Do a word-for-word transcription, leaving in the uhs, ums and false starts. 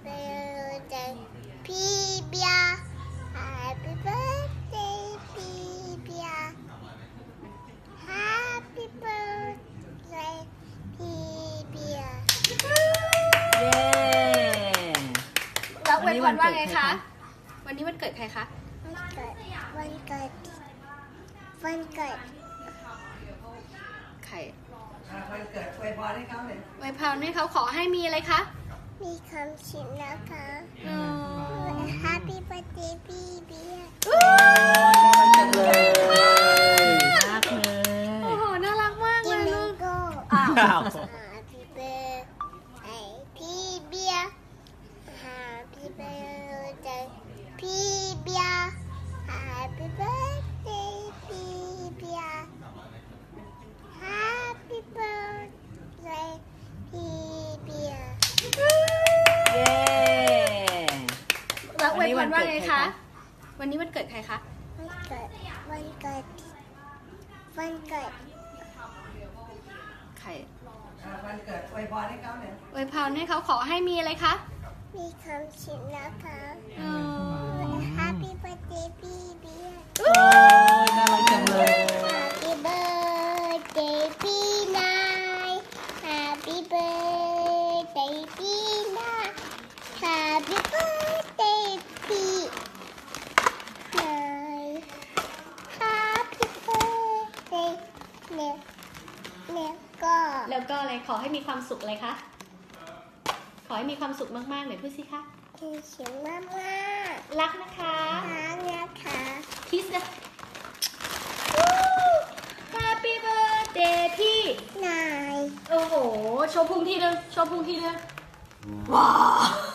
birthday พี่เบียร์ Happy birthday พี่เบียร์ Happy birthday พี่เบียร์เย้แล้วอวยพรว่าไงคะ วันนี้วันเกิดใครคะวันเกิดวันเกิดวันเกิดใครวันเกิดอวยพรให้เขาเลยอวยพรให้เขาขอให้มีอะไรคะมีคำชิมนะคะอ๋อ Happy birthday พี่เบียร์จังเลยมากเลยโอ้โห น่ารักมากกิเลนยแมลูงกโก้อ้าว Happy birthday พี่เบียร์ Happy birthday พี่เบียร์ Happy birthday พี่เบียร์ Happy birthday พี่เบียร์เย้แล้วอวยพรว่าไงคะ วันนี้วันเกิดใครคะวันเกิดวันเกิดวันเกิดใครวันเกิดอวยพรให้เขาเลยอวยพรให้เขาขอให้มีอะไรคะมีคำชิมนะคะอ๋อ Happy birthday พี่เบียร์โอ้ยน่ารักจังเลย Happy birthday พี่นาย Happy birthday พี่นาย Happy birthday พี่นาย Happy birthday เนี่ยเนี่ยก็แล้วก็อะไร ขอให้มีความสุขเลยคะ ขอให้มีความสุขมากๆหน่อยพูดสิคะคือชิมมากมากรักนะคะรักนะคะคิสนะ Happy birthday พี่นายโอ้โห โชว์พุงทีนึง โชว์พุงทีนึง ว้าว